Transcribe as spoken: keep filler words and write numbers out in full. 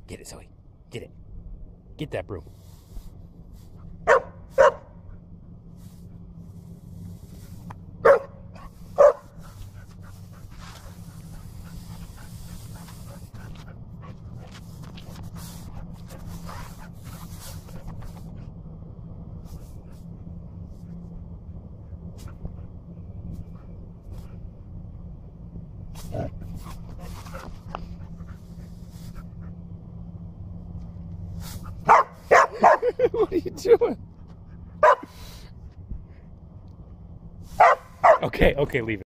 Get it, Zoe. Get it. Get that broom. What are you doing? Okay, okay, leave it.